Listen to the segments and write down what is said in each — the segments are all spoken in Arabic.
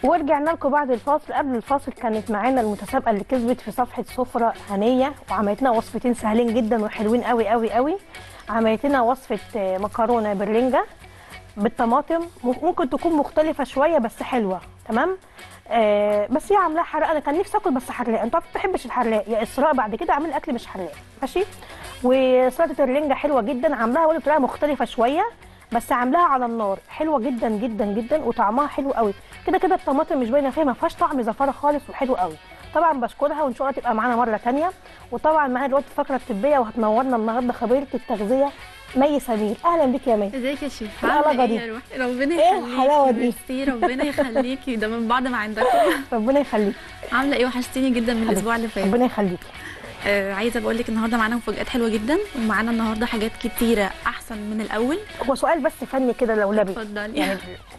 ورجعنا لكم بعد الفاصل. قبل الفاصل كانت معانا المتسابقه اللي كسبت في صفحه سفره هنيه، وعملت لنا وصفتين سهلين جدا وحلوين قوي قوي قوي. عملت لنا وصفه مكرونه بالرنجه بالطماطم، ممكن تكون مختلفه شويه بس حلوه تمام. بس هي عاملاها حراق، انا كان نفسي اكل بس حراق، انت ما بتحبش الحراق يا اسراء، بعد كده اعمل اكل مش حراق ماشي. وسلطه الرنجه حلوه جدا، عاملاها برضه بطريقه مختلفه شويه بس عاملاها على النار، حلوه جدا جدا جدا وطعمها حلو قوي. كده كده الطماطم مش باينه فيها، ما فيهاش طعم زفاره خالص وحلو قوي. طبعا بشكرها وان شاء الله تبقى معانا مره ثانيه. وطبعا معانا دلوقتي الفقره الطبيه وهتنورنا النهارده خبيره التغذيه مي سمير. اهلا بيك يا مي. ازيك يا شيف؟ عامله ايه يا روحي؟ ربنا ايه الحلاوه دي؟ ميرسي، ربنا يخليكي، ده من بعد ما عندكم. ربنا يخليك. عامله ايه؟ وحشتيني جدا من الاسبوع اللي فات. ربنا يخليكي. عايزه بقول لك النهارده معانا مفاجآت حلوه جدا، ومعانا النهارده حاجات كتيره احسن من الاول. هو سؤال بس فني كده لو لبي، اتفضلي. يعني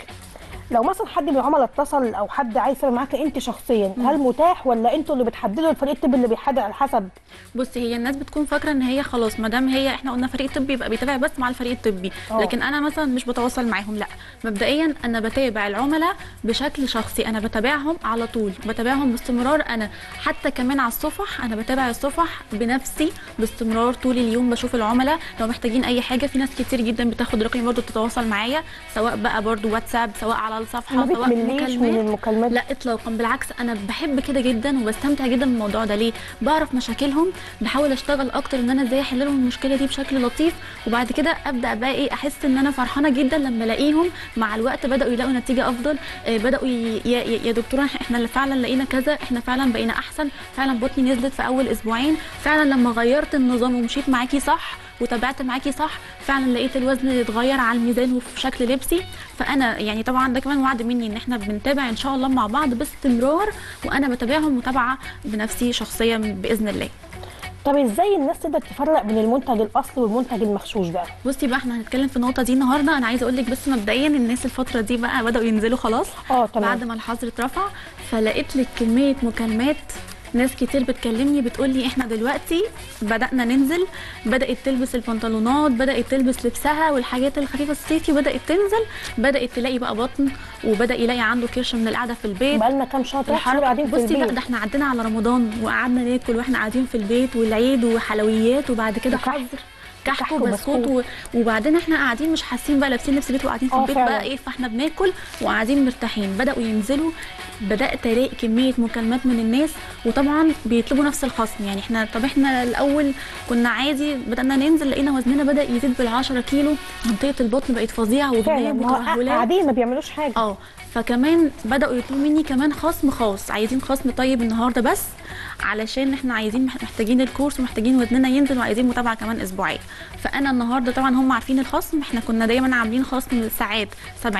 لو مثلا حد من العملاء اتصل او حد عايز يسافر معاك انت شخصيا، هل متاح ولا انتوا اللي بتحددوا الفريق الطبي اللي بيحدد على حسب؟ بصي، هي الناس بتكون فاكره ان هي خلاص ما دام هي احنا قلنا فريق طبي يبقى بيتابع بس مع الفريق الطبي. لكن انا مثلا مش بتواصل معاهم، لا، مبدئيا انا بتابع العملاء بشكل شخصي، انا بتابعهم على طول، بتابعهم باستمرار. انا حتى كمان على الصفح انا بتابع الصفح بنفسي باستمرار طول اليوم، بشوف العملاء لو محتاجين اي حاجه. في ناس كتير جدا بتاخد رقمي برده تتواصل معايا، سواء بقى برده واتساب، سواء على الصفحه، سواء من المكالمات. لا اطلاقا، بالعكس انا بحب كده جدا وبستمتع جدا بالموضوع ده. ليه؟ بعرف مشاكلهم، بحاول اشتغل اكتر ان انا ازاي احل لهم المشكله دي بشكل لطيف، وبعد كده ابدا بقى ايه، احس ان انا فرحانه جدا لما الاقيهم مع الوقت بداوا يلاقوا نتيجه افضل. بداوا يا دكتوره احنا فعلا لقينا كذا، احنا فعلا بقينا احسن، فعلا بطني نزلت في اول اسبوعين، فعلا لما غيرت النظام ومشيت معاكي صح وتابعت معاكي صح فعلا لقيت الوزن يتغير على الميزان وفي شكل لبسي. فانا يعني طبعا ده كمان وعد مني ان احنا بنتابع ان شاء الله مع بعض باستمرار، وانا بتابعهم متابعه بنفسي شخصيا باذن الله. طب ازاي الناس تقدر تفرق بين المنتج الاصلي والمنتج المغشوش بقى؟ بصي بقى، احنا هنتكلم في النقطه دي النهارده. انا عايزه اقول لك بس مبدئيا الناس الفتره دي بقى بداوا ينزلوا خلاص تمام. بعد ما الحظر اترفع، فلقيت لك كميه مكالمات، ناس كتير بتكلمني بتقول لي احنا دلوقتي بدأنا ننزل، بدأت تلبس البنطلونات، بدأت تلبس لبسها والحاجات الخفيفة الصيفي بدأت تنزل، بدأت تلاقي بقى بطن، وبدأ يلاقي عنده كرش من القعدة في البيت. بقالنا كام شهر قاعدين في البيت. بصي لا، ده احنا عدينا على رمضان وقعدنا ناكل واحنا قاعدين في البيت، والعيد وحلويات، وبعد كده حظر كحك وبسكوت، وبعدين احنا قاعدين مش حاسين بقى، لابسين لبس بيت وقاعدين في البيت فعلا. بقى ايه، فاحنا بناكل وقاعدين مرتاحين. بداوا ينزلوا، بدات الاقي كميه مكالمات من الناس، وطبعا بيطلبوا نفس الخصم. يعني احنا الاول كنا عادي، بدانا ننزل لقينا وزننا بدا يزيد بال10 كيلو، منطقه البطن بقت فظيعه وجناب وترهلات، قاعدين ما بيعملوش حاجه. فكمان بداوا يطلبوا مني كمان خصم خاص، عايزين خصم طيب النهارده بس، علشان احنا عايزين محتاجين الكورس ومحتاجين وزننا ينزل وعايزين متابعه كمان اسبوعيه. فانا النهارده طبعا هم عارفين الخصم، احنا كنا دايما عاملين خصم ساعات 70%.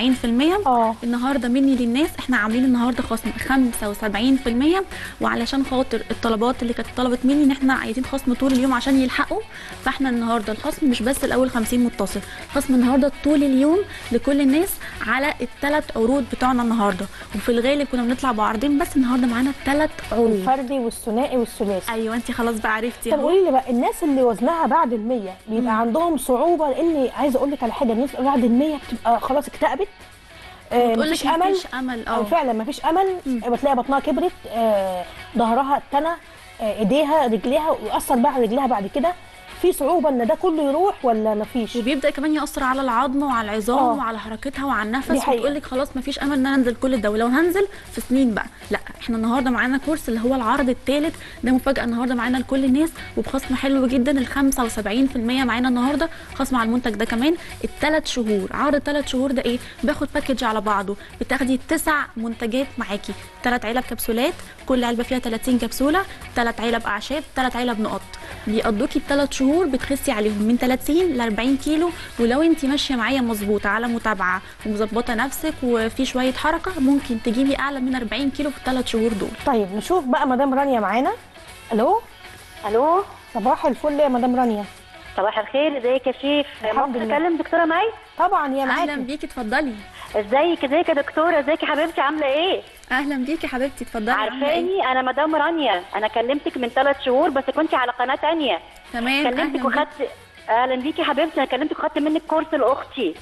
النهارده مني للناس احنا عاملين النهارده خصم 75%، وعلشان خاطر الطلبات اللي كانت طلبت مني ان احنا عايزين خصم طول اليوم عشان يلحقوا، فاحنا النهارده الخصم مش بس الاول 50 متصل، خصم النهارده طول اليوم لكل الناس على الثلاث عروض بتوعنا النهارده. وفي الغالب كنا بنطلع بعرضين بس، النهارده معانا الثلاث عروض، الفردي والثنائي والثلاثي. ايوه انت خلاص بقى عرفتي. طب قولي لي بقى، الناس اللي وزنها بعد ال100 بيبقى عندهم صعوبه؟ لان عايزه اقول لك على حاجه، الناس بعد ال100 بتبقى خلاص اكتئبت، مفيش امل. فعلا مفيش امل. بتلاقي بطنها كبرت، ظهرها اتنى، ايديها رجليها، ويأثر بقى على رجليها بعد كده. في صعوبه ان ده كله يروح ولا مفيش؟ وبيبدا كمان ياثر على العظم وعلى العظام وعلى حركتها وعلى النفس، وتقول لك خلاص مفيش امل ان انا انزل كل ده، ولو هنزل في سنين بقى. لا، احنا النهارده معانا كورس اللي هو العرض الثالث، ده مفاجاه النهارده معانا لكل الناس وبخصم حلو جدا، ال 75% معانا النهارده خصم على المنتج ده كمان. الثلاث شهور، عرض الثلاث شهور ده ايه؟ باخد باكج على بعضه، بتاخدي 9 منتجات معاكي، 3 علب كبسولات، كل علبه فيها 30 كبسوله، 3 علب اعشاب، 3 علب نقط، بيقضوكي ال3 شهور بتخسي عليهم من 30 ل 40 كيلو. ولو انت ماشيه معايا مظبوطه على متابعه ومظبطه نفسك وفي شويه حركه، ممكن تجيبي اعلى من 40 كيلو في ال3 شهور دول. طيب نشوف بقى مدام رانيا معانا. الو. الو، صباح الفل يا مدام رانيا. صباح الخير، ازيك يا شيف؟ الحمد لله. بتكلم دكتوره مي؟ طبعا يا معاكي. اهلا بيكي، اتفضلي. ازيك يا دكتوره؟ ازيك يا حبيبتي، عامله ايه؟ اهلا بيكي حبيبتي، اتفضلي. عارفاني انا مدام رانيا، انا كلمتك من 3 شهور بس كنت على قناه ثانيه. تمام. كلمتك وخدت اهلا بيكي حبيبتي. انا كلمتك خدت منك كورس لاختي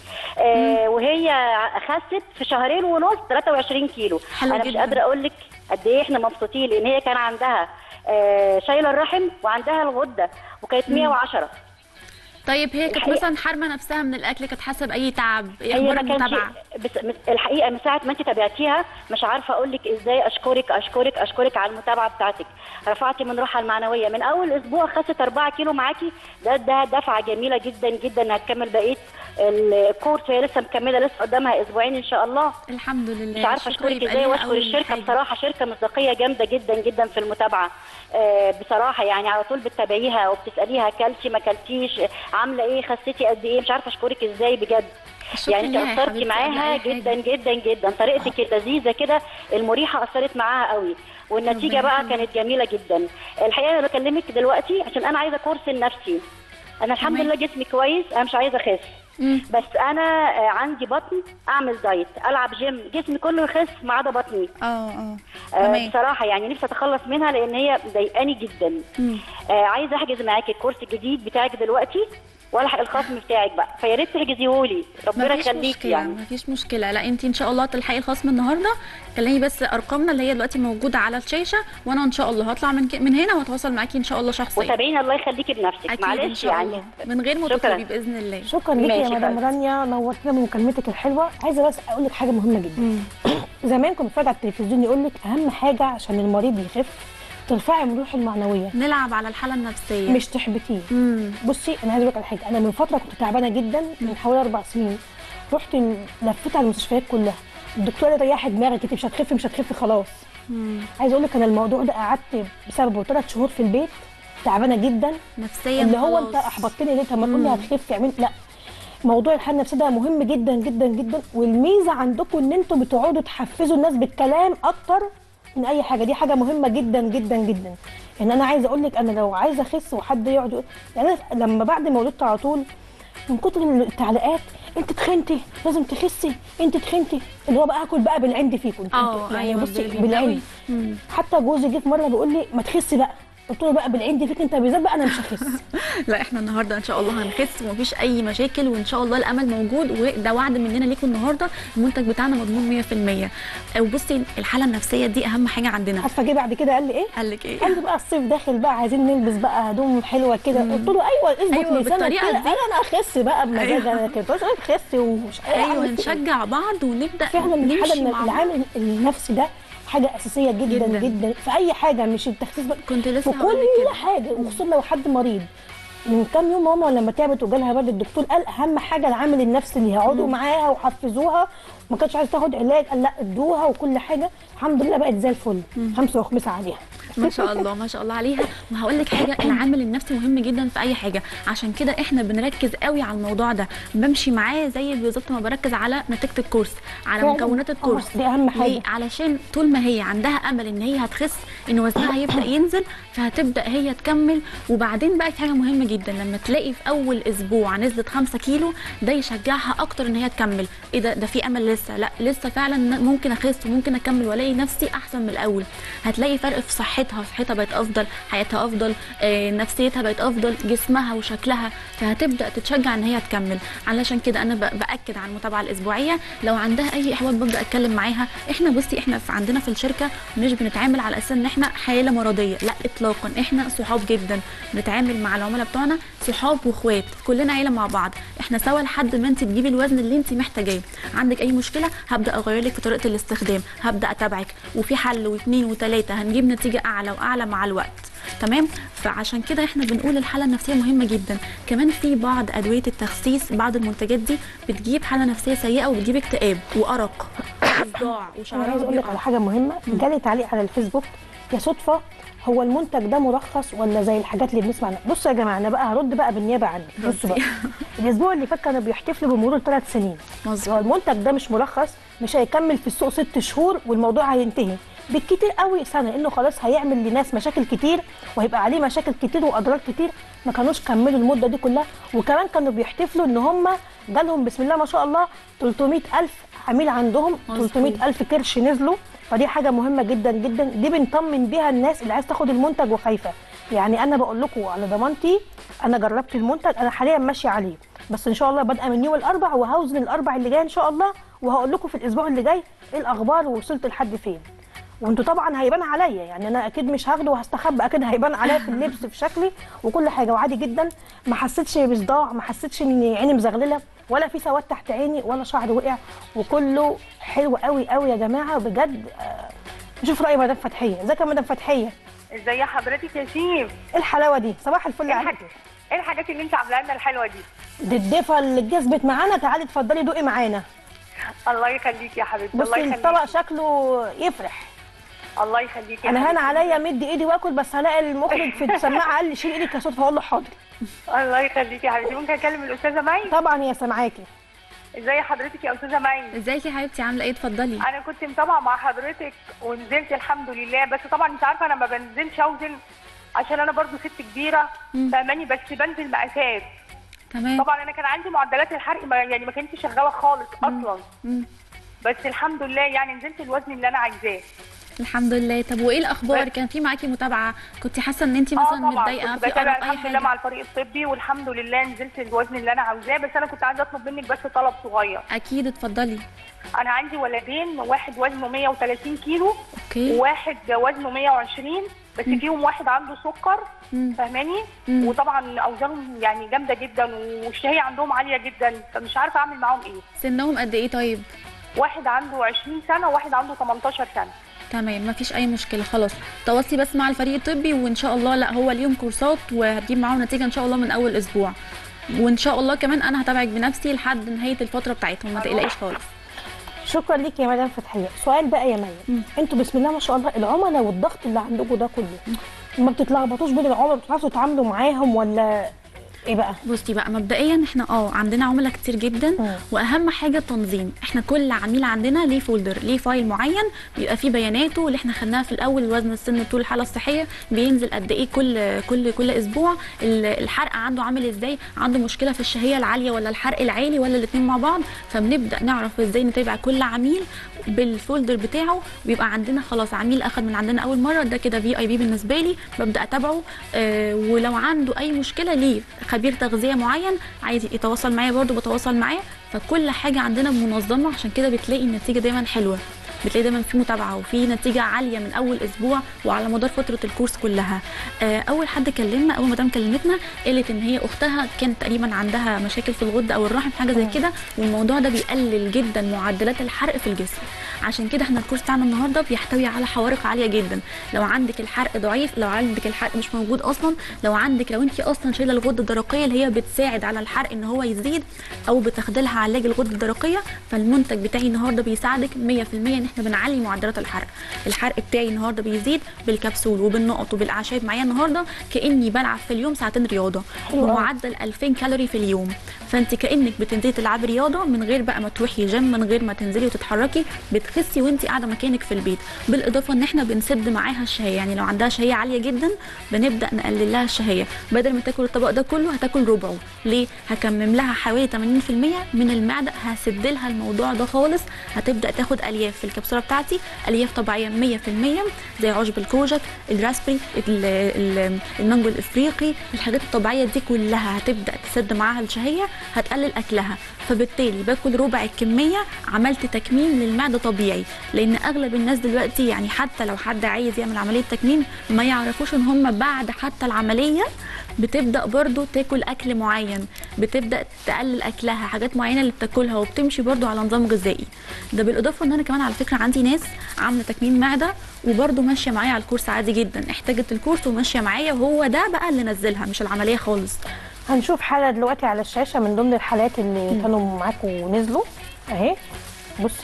وهي خست في شهرين ونص 23 كيلو. حلو انا جدا. مش قادره اقول لك قد ايه احنا مبسوطين، لان هي كان عندها شايله الرحم وعندها الغده وكانت 110. طيب هي كانت مثلا حارمه نفسها من الاكل، كانت حاسه باي تعب؟ ايه اخبار المتابعه؟ بس الحقيقه من ساعه ما انت تابعتيها مش عارفه اقول لك ازاي اشكرك اشكرك اشكرك على المتابعه بتاعتك. رفعتي من روحها المعنويه، من اول اسبوع خست 4 كيلو معاكي. ده دفعه جميله جدا جدا. هتكمل بقيه الكورس، هي لسه مكمله، لسه قدامها اسبوعين ان شاء الله. الحمد لله. مش عارفه اشكرك ازاي واشكر الشركه بصراحه. شركه مصداقيه جامده جدا جدا في المتابعه بصراحه. يعني على طول بتتابعيها وبتساليها كلتي ما كلتيش، عامله ايه، خسيتي قد ايه. مش عارفه اشكرك ازاي بجد. يعني انت اثرتي معاها جدا جدا جدا. طريقتك اللذيذه كده المريحه اثرت معاها قوي، والنتيجه بقى كانت جميله جدا. الحقيقه انا بكلمك دلوقتي عشان انا عايزه كورس لنفسي. انا الحمد لله جسمي كويس، انا مش عايزه اخس. بس انا عندي بطن، اعمل دايت، العب جيم، جسمي كله يخس ما عدا بطني. بصراحه يعني نفسي اتخلص منها لان هي مضايقاني جدا. عايزه احجز معاكي الكورس الجديد بتاعك دلوقتي والحق الخصم بتاعك بقى، فيا ريت تحجزيهولي. ربنا يخليكي. يعني مفيش مشكله. لا انت ان شاء الله تلحقي الخصم النهارده. كلمي بس ارقامنا اللي هي دلوقتي موجوده على الشاشه، وانا ان شاء الله هطلع من هنا واتواصل معاكي ان شاء الله شخصيا. وتابعيني الله يخليكي بنفسك. معلش يعني من غير ما تطلبي باذن الله. شكرا ليكي يا مدام رانيا، نورتنا بمكالمتك الحلوه. عايزه بس اقول لك حاجه مهمه جدا. زمان كنت بتفرج على التلفزيون يقول لك اهم حاجه عشان المريض يخف ترفعي من روحه المعنويه، نلعب على الحاله النفسيه مش تحبطيه. بصي انا عايزه اقول لك على حاجه. انا من فتره كنت تعبانه جدا من حوالي 4 سنين، رحت لفيت على المستشفيات كلها. الدكتور قال لي ريحي دماغك، انت مش هتخفي مش هتخفي خلاص. عايزه اقول لك انا الموضوع ده قعدت بسببه 3 شهور في البيت تعبانه جدا نفسيا. اللي هو انت احبطتني ليه؟ طب ما تقول لي هتخفي اعمل. لا، موضوع الحاله النفسيه ده مهم جدا جدا جدا، والميزه عندكم ان انتم بتقعدوا تحفزوا الناس بالكلام اكتر من اي حاجه. دي حاجه مهمه جدا جدا جدا. يعني انا عايزه اقول لك انا لو عايزه اخس وحد يقعد يعني أنا لما بعد ما ولدت على طول من كتر التعليقات انت تخنتي لازم تخسي، انت تخنتي، اللي هو بقى اكل بقى بالعند فيكم. يعني بصي بالعند. حتى جوزي جه في مره بيقول لي ما تخسي بقى، قلت له بقى بالعند فيك انت بالذات بقى انا مش هخس. لا احنا النهارده ان شاء الله هنخس ومفيش اي مشاكل، وان شاء الله الامل موجود، وده وعد مننا ليكم النهارده. المنتج بتاعنا مضمون 100%. وبصي الحاله النفسيه دي اهم حاجه عندنا. عارفه جه بعد كده قال لي ايه؟ قال لك ايه؟ قال لي بقى الصيف داخل بقى عايزين نلبس بقى هدوم حلوه كده. قلت له ايوه اظبط لسانك كده. انا اخس بقى بمزاج. انا كده بس اخس ومش نشجع بعض ونبدا فعلا. الحاله العامل النفسي ده حاجه اساسيه جدا جدا, جدا في اي حاجه، مش التخسيس بقى، كنت لسه في كل حاجه. وخصوصا لو حد مريض. من كام يوم ماما لما تعبت وجالها برد الدكتور قال اهم حاجه العامل النفسي اللي هيقعدوا معاها وحفزوها، ما كانتش عايزه تاخد علاج قال لا ادوها وكل حاجه. الحمد لله بقت زي الفل. 5 وخمسة عليها. ما شاء الله ما شاء الله عليها. وهقول لك حاجه، العامل النفسي مهم جدا في اي حاجه، عشان كده احنا بنركز قوي على الموضوع ده، بمشي معاه زي بالظبط ما بركز على نتيجه الكورس، على مكونات الكورس. دي اهم حاجه. علشان طول ما هي عندها امل ان هي هتخس، ان وزنها هيبدا ينزل، فهتبدا هي تكمل. وبعدين بقى في حاجه مهمه جدا، لما تلاقي في اول اسبوع نزلت 5 كيلو ده يشجعها اكتر ان هي تكمل. ايه ده في امل لسه، لا لسه فعلا ممكن اخس وممكن اكمل والاقي نفسي احسن من الاول. هتلاقي فرق في صحتها بقت افضل، حياتها افضل، نفسيتها بقت افضل، جسمها وشكلها، فهتبدا تتشجع ان هي تكمل. علشان كده انا باكد على المتابعه الاسبوعيه. لو عندها اي احباط ببدا اتكلم معاها. احنا بصي احنا عندنا في الشركه مش بنتعامل على اساس ان احنا حاله مرضيه، لا اطلاقا. احنا صحاب جدا، بنتعامل مع العملاء بتوعنا صحاب واخوات، كلنا عيله مع بعض. احنا سوا لحد ما انت تجيبي الوزن اللي انت محتاجاه. عندك اي مشكله هبدا اغير لك في طريقه الاستخدام، هبدا اتابعك، وفي حل واثنين وثلاثه هنجيب نتيجه اعلى واعلى مع الوقت. تمام. فعشان كده احنا بنقول الحاله النفسيه مهمه جدا. كمان في بعض ادويه التخسيس، بعض المنتجات دي بتجيب حاله نفسيه سيئه وبتجيب اكتئاب وارق وصداع وشعر. عايز اقول لك على حاجه مهمه. جالي تعليق على الفيسبوك يا صدفه هو المنتج ده مرخص ولا زي الحاجات اللي بنسمع عنها؟ بصوا يا جماعه انا بقى هرد بقى بالنيابه عني. بصوا بقى الاسبوع اللي فات كانوا بيحتفلوا بمرور 3 سنين. هو المنتج ده مش مرخص، مش هيكمل في السوق 6 شهور والموضوع هينتهي بالكتير قوي سنه، لانه خلاص هيعمل لناس مشاكل كتير وهيبقى عليه مشاكل كتير واضرار كتير. ما كانوش كملوا المده دي كلها. وكمان كانوا بيحتفلوا ان هم جالهم بسم الله ما شاء الله 300,000 عميل عندهم، 300,000 كرش نزلوا. فدي حاجه مهمه جدا جدا، دي بنطمن بيها الناس اللي عايز تاخد المنتج وخايفه. يعني انا بقول لكم على ضمانتي، انا جربت المنتج، انا حاليا ماشيه عليه، بس ان شاء الله بادئه من يوم الاربع وهوزن الاربع اللي جاي ان شاء الله، وهقول لكم في الاسبوع اللي جاي ايه الاخبار ووصلت لحد فين. وانتوا طبعا هيبان عليا، يعني انا اكيد مش هاخده وهستخبى، اكيد هيبان عليا في اللبس في شكلي وكل حاجه، وعادي جدا. ما حسيتش بصداع، ما حسيتش ان عيني مزغلله، ولا في سواد تحت عيني، ولا شعر وقع، وكله حلو قوي قوي يا جماعه بجد. نشوف راي مدام فتحيه. ازيك يا مدام فتحيه؟ ازي حضرتك يا شيف؟ ايه الحلاوه دي؟ صباح الفل عليكي. ايه الحاجات اللي انت عاملاها لنا الحلوه دي؟ دي الضيفه اللي اتجذبت معانا، تعالي اتفضلي دوقي معانا. الله يخليكي يا حبيبتي. الله بصي يخليكي. الطبق شكله يفرح. الله يخليكي. انا هنا عليا مد ايدي واكل، بس هلاقي المخرج في السماعه قال لي شيل ايدك يا صوت، فاقول له حاضر. الله يخليكي يا حبيبتي. ممكن اكلم الاستاذه مي؟ طبعا يا سامعاكي. ازي حضرتك يا استاذه مي؟ ازيك يا حبيبتي، عامله ايه؟ اتفضلي. انا كنت متابعه مع حضرتك ونزلت الحمد لله، بس طبعا انت عارفه انا ما بنزلش اوزن عشان انا برضو ست كبيره فاهماني، بس بنزل مقاسات. تمام. طبعا انا كان عندي معدلات الحرق يعني ما كانتش شغاله خالص اصلا. بس الحمد لله يعني نزلت الوزن اللي انا عايزاه. الحمد لله. طب وايه الاخبار؟ كان في معاكي متابعه؟ كنت حاسه ان انت مثلا متضايقه في اي الحمد لله مع الفريق الطبي، والحمد لله نزلت الوزن اللي انا عاوزاه. بس انا كنت عايزه اطلب منك بس طلب صغير. اكيد اتفضلي. انا عندي ولدين، واحد وزنه 130 كيلو اوكي، وواحد وزنه 120، بس فيهم واحد عنده سكر فاهماني، وطبعا اوزانهم يعني جامده جدا والشهيه عندهم عاليه جدا، فمش عارفه اعمل معاهم ايه. سنهم قد ايه طيب؟ واحد عنده 20 سنه وواحد عنده 18 سنه. تمام، مفيش اي مشكله. خلاص تواصلي بس مع الفريق الطبي وان شاء الله، لا هو اليوم كورسات وهتجيب معاهم نتيجه ان شاء الله من اول اسبوع، وان شاء الله كمان انا هتابعك بنفسي لحد نهايه الفتره بتاعتهم، ما تقلقيش خالص. شكرا ليكي يا مدام فتحيه. سؤال بقى يا مي، انتوا بسم الله ما شاء الله العملاء والضغط اللي عندكم ده كله، ما بتتلخبطوش بين العملاء؟ بتعرفوا تتعاملوا معاهم ولا ايه بقى؟ بصي بقى، مبدئيا احنا عندنا عملاء كتير جدا، واهم حاجه التنظيم. احنا كل عميل عندنا ليه فولدر، ليه فايل معين بيبقى فيه بياناته اللي احنا خدناها في الاول، وزن، السن، طول، الحاله الصحيه، بينزل قد ايه كل اسبوع، الحرق عنده عامل ازاي، عنده مشكله في الشهيه العاليه ولا الحرق العالي ولا الاثنين مع بعض. فبنبدا نعرف ازاي نتابع كل عميل بالفولدر بتاعه. بيبقى عندنا خلاص عميل اخد من عندنا اول مره، ده كده VIP بالنسبه لي، ببدا اتابعه. ولو عنده اي مشكله ليه خبير تغذيه معين عايز يتواصل معايا برده بتواصل معاه. فكل حاجه عندنا منظمه، عشان كده بتلاقي النتيجه دايما حلوه، بتلاقي دايما في متابعه وفي نتيجه عاليه من اول اسبوع وعلى مدار فتره الكورس كلها. اول حد كلمنا، اول مدام كلمتنا قالت ان هي اختها كانت تقريبا عندها مشاكل في الغده او الرحم، حاجه زي كده، والموضوع ده بيقلل جدا معدلات الحرق في الجسم. عشان كده احنا الكورس بتاعنا النهارده بيحتوي على حوارق عاليه جدا. لو عندك الحرق ضعيف، لو عندك الحرق مش موجود اصلا، لو انت اصلا شايله الغده الدرقيه اللي هي بتساعد على الحرق ان هو يزيد، او بتاخدي لها علاج الغده الدرقيه، فالمنتج بتاعي النهارده بيساعدك 100% ان احنا بنعلي معدلات الحرق. الحرق بتاعي النهارده بيزيد بالكبسول وبالنقط وبالاعشاب. معايا النهارده كاني بلعب في اليوم ساعتين رياضه بمعدل 2000 كالوري في اليوم. فانت كانك بتنزلي تلعبي رياضه من غير بقى ما تروحي جيم، من غير ما تنزلي وتتحركي، بتخسي وانت قاعده مكانك في البيت. بالاضافه ان احنا بنسد معاها الشهيه، يعني لو عندها شهيه عاليه جدا بنبدا نقلل لها الشهيه، بدل ما تاكل الطبق ده كله هتاكل ربعه. ليه؟ هكمم لها حوالي 80% من المعده، هسد لها الموضوع ده خالص. هتبدا تاخد الياف في الكبسوله بتاعتي، الياف طبيعيه 100% زي عشب الكوجك، الراسبري، المانجو الافريقي، الحاجات الطبيعيه دي كلها هتبدا تسد معاها الشهيه، هتقلل اكلها. فبالتالي باكل ربع الكميه، عملت تكميم للمعده طبيعي. لان اغلب الناس دلوقتي يعني حتى لو حد عايز يعمل عمليه تكميم ما يعرفوش ان هم بعد حتى العمليه بتبدا برضو تاكل اكل معين، بتبدا تقلل اكلها، حاجات معينه اللي بتاكلها، وبتمشي برضو على نظام غذائي. ده بالاضافه ان انا كمان على فكره عندي ناس عامله تكميم معده وبرضو ماشيه معايا على الكورس عادي جدا، احتاجت الكورس وماشيه معايا، وهو ده بقى اللي نزلها مش العمليه خالص. هنشوف حاله دلوقتي على الشاشه من ضمن الحالات اللي كانوا معاكم ونزلوا اهي. بصي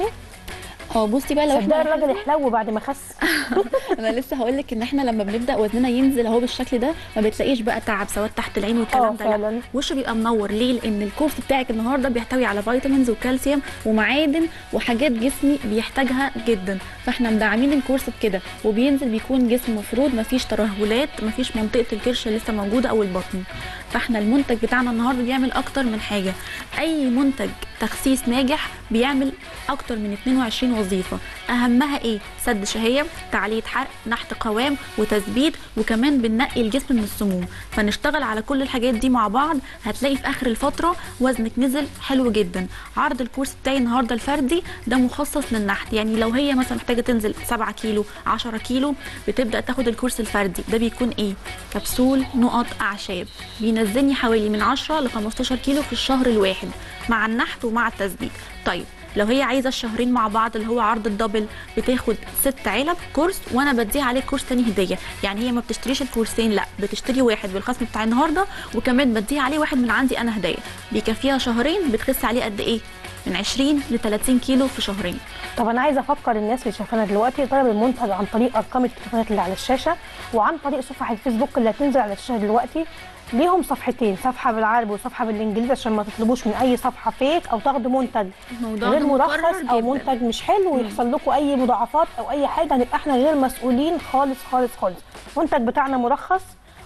بصي بقى، لو احنا الراجل يحلو بعد ما خس. انا لسه هقول لك ان احنا لما بنبدا وزننا ينزل اهو بالشكل ده، ما بتلاقيش بقى تعب سواد تحت العين والكلام ده، لا وشه بيبقى منور. ليه؟ لان الكورس بتاعك النهارده بيحتوي على فيتامينز وكالسيوم ومعادن وحاجات جسمي بيحتاجها جدا، فاحنا مدعمين الكورس بكده، وبينزل بيكون جسم مفرود، مفيش ترهلات، مفيش منطقه الكرش لسه موجوده او البطن. فاحنا المنتج بتاعنا النهارده بيعمل اكتر من حاجه. اي منتج تخسيس ناجح بيعمل اكتر من 22 وظيفه، اهمها ايه؟ سد شهيه، تعليه حرق، نحت قوام، وتثبيت، وكمان بننقي الجسم من السموم. فنشتغل على كل الحاجات دي مع بعض، هتلاقي في اخر الفتره وزنك نزل حلو جدا. عرض الكورس بتاعي النهارده الفردي ده مخصص للنحت، يعني لو هي مثلا محتاجه تنزل 7 كيلو 10 كيلو بتبدا تاخد الكورس الفردي ده. بيكون ايه؟ كبسول نقط اعشاب، بينزلني حوالي من 10 ل 15 كيلو في الشهر الواحد مع النحت ومع التثبيت. طيب لو هي عايزه الشهرين مع بعض اللي هو عرض الدبل، بتاخد 6 علب كورس وانا بديها عليه كورس تاني هديه. يعني هي ما بتشتريش الكورسين، لا بتشتري واحد بالخصم بتاع النهارده وكمان بديها عليه واحد من عندي انا هديه، بيكفيها شهرين. بتخس عليه قد ايه؟ من 20 ل 30 كيلو في شهرين. طب انا عايزه افكر الناس اللي شايفانا دلوقتي طلب المنتج عن طريق ارقام التليفونات اللي على الشاشه وعن طريق صفحه الفيسبوك اللي هتنزل على الشاشه دلوقتي. ليهم صفحتين، صفحه بالعربي وصفحه بالانجليزي، عشان ما تطلبوش من اي صفحه فيك او تاخدوا منتج غير مرخص او منتج مش حلو ويحصل لكم اي مضاعفات او اي حاجه، هنبقى احنا غير مسؤولين خالص خالص خالص. المنتج بتاعنا مرخص،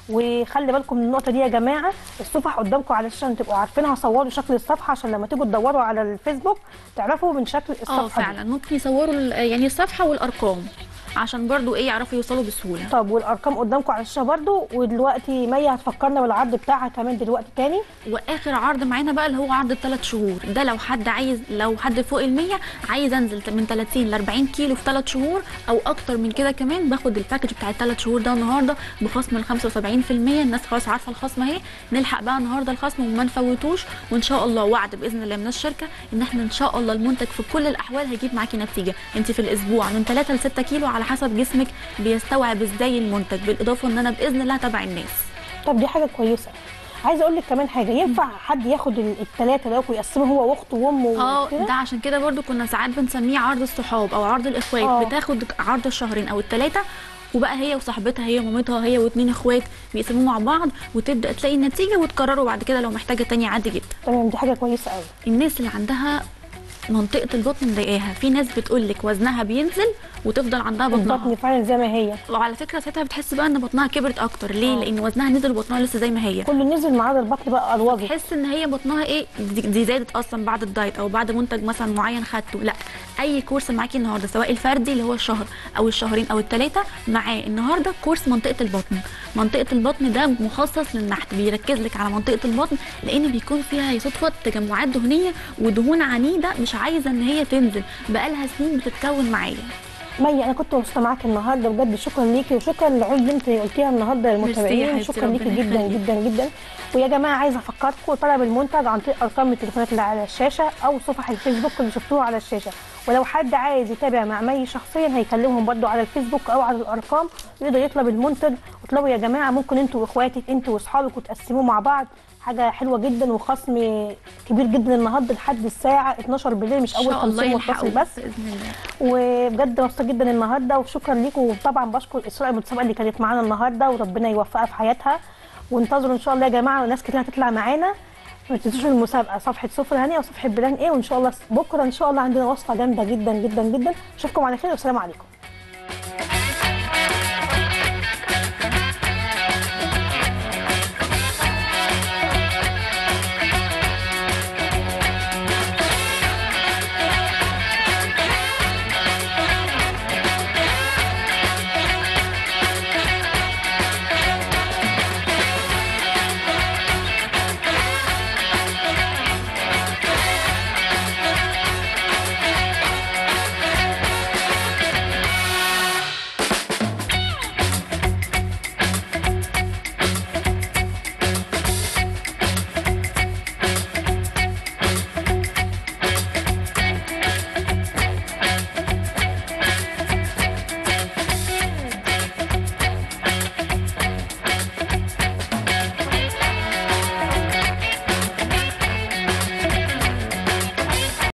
وخلي بالكم من النقطه دي يا جماعه. الصفحه قدامكم على الشاشه تبقوا عارفينها، صوروا شكل الصفحه عشان لما تيجوا تدوروا على الفيسبوك تعرفوا من شكل الصفحه. فعلا ممكن يصوروا يعني الصفحه والارقام عشان برضو ايه يعرفوا يوصلوا بسهوله. طب والارقام قدامكم على الشاشه برضو. ودلوقتي مي هتفكرنا بالعرض بتاعها كمان دلوقتي تاني. واخر عرض معانا بقى اللي هو عرض ال3 شهور ده، لو حد عايز، لو حد فوق ال100 عايز انزل من 30 ل 40 كيلو في 3 شهور او اكتر من كده كمان، باخد الباكج بتاع ال3 شهور ده النهارده بخصم ال 75%. الناس خلاص عارفه الخصم اهي، نلحق بقى النهارده الخصم وما نفوتوش. وان شاء الله وعد باذن الله من الشركه ان احنا ان شاء الله المنتج في كل الاحوال هيجيب معاكي نتيجه. انت في الاسبوع من 3 ل 6 كيلو على حسب جسمك بيستوعب ازاي المنتج، بالاضافه ان انا باذن الله تبع الناس. طب دي حاجه كويسه. عايزه اقول لك كمان حاجه، ينفع حد ياخد الثلاثه ده ويقسمه هو واخته وامه وكده؟ ده عشان كده برضو كنا ساعات بنسميه عرض الصحاب او عرض الاخوات. بتاخد عرض الشهرين او الثلاثه وبقى هي وصاحبتها، هي ومامتها، هي واثنين اخوات بيقسموه مع بعض، وتبدا تلاقي النتيجه وتكرروا بعد كده لو محتاجه تاني عادي جدا. تمام، دي حاجه كويسه قوي. الناس اللي عندها منطقه البطن مضايقاها، في ناس بتقول لك وزنها بينزل وتفضل عندها بطنها البطن فعلا زي ما هي، وعلى فكره ساعتها بتحس بقى ان بطنها كبرت اكتر. ليه؟ لان وزنها نزل وبطنها لسه زي ما هي. كله نزل ما عدا البطن بقى الوظيفه. تحس ان هي بطنها ايه دي زادت اصلا بعد الدايت او بعد منتج مثلا معين خدته. لا، اي كورس معاكي النهارده سواء الفردي اللي هو الشهر او الشهرين او الثلاثه، معاه النهارده كورس منطقه البطن. منطقه البطن ده مخصص للنحت، بيركز لك على منطقه البطن لان بيكون فيها صدفه تجمعات دهنيه ودهون عنيده مش عايزه ان هي تنزل، بقالها سنين بتتكون معايا. مي انا كنت مبسوطه معاكي النهارده بجد، شكرا ليكي وشكرا للعود اللي انت قلتيها النهارده للمتابعين. شكرا ليكي جدا جدا جدا. ويا جماعه عايزه افكركم طلب المنتج عن طريق ارقام التليفونات اللي على الشاشه او صفحه الفيسبوك اللي شفتوها على الشاشه. ولو حد عايز يتابع مع مي شخصيا هيكلمهم برده على الفيسبوك او على الارقام يقدر يطلب المنتج. واطلبوا يا جماعه، ممكن انتوا واخواتك انتوا واصحابك وتقسموه مع بعض، حاجه حلوه جدا وخصم كبير جدا النهارده لحد الساعه 12 بالليل، مش اول 50 متصل بس باذن الله. وبجد مبسوطه جدا النهارده وشكرا ليكم. وطبعا بشكر اسراء المتسابقه اللي كانت معانا النهارده وربنا يوفقها في حياتها. وانتظروا ان شاء الله يا جماعه وناس كتير هتطلع معانا. ما تنسوش المسابقه صفحه سفرة هانية وصفحه بلان ايه، وان شاء الله بكره ان شاء الله عندنا وصفه جامده جدا جدا جدا. اشوفكم على خير والسلام عليكم.